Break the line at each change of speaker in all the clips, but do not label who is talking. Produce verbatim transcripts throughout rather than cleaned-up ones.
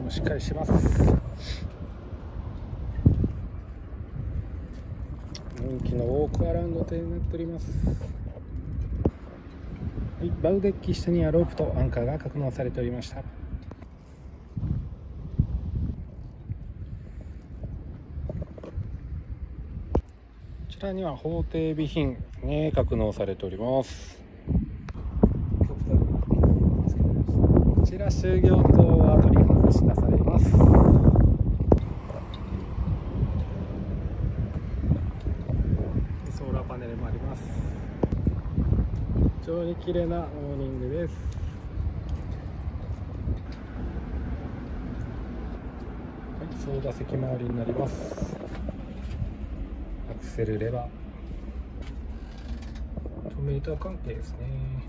りもしっかりしてます。人気のウォークアラウンド艇になっております。はい、バウデッキ下にはロープとアンカーが格納されておりました。こちらには法定備品ね格納されております。こちら終業灯は取り外し出されます。ソーラーパネルもあります。非常に綺麗なモーニングです。はい、操舵席周りになります。アクセルレバー、トメーター関係ですね。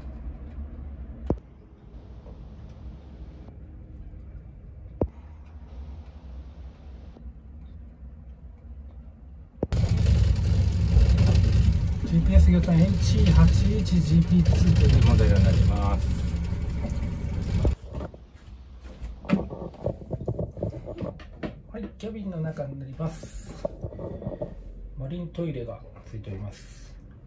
ジーピーエス 魚探 エイチはちいちジーピーツー というモデルになります。はい、キャビンの中になります。マリントイレがついております。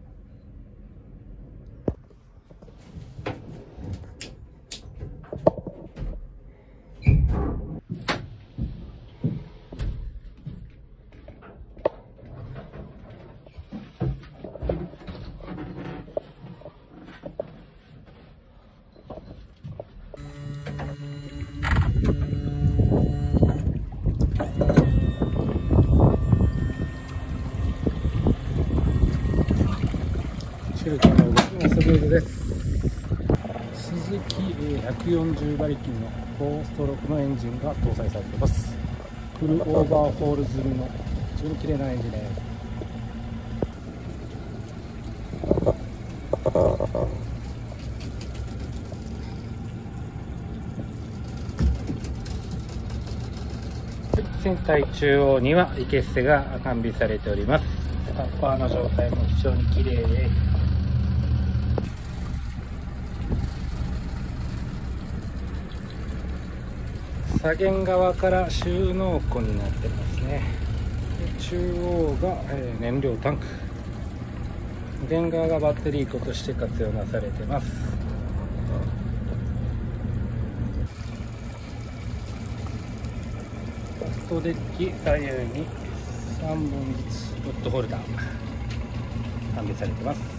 シルカの動きがスムーズです。スズキひゃくよんじゅう馬力の高ストロークのエンジンが搭載されています。フルオーバーホール済みの非常に綺麗なエンジンです。船体中央にはイケッセが完備されております。タッパーの状態も非常に綺麗です。左舷側から収納庫になってますね。で中央が、えー、燃料タンク、右側がバッテリー庫として活用なされてます。ポストデッキ左右にさんぼんずつウッドホルダー完備されてます。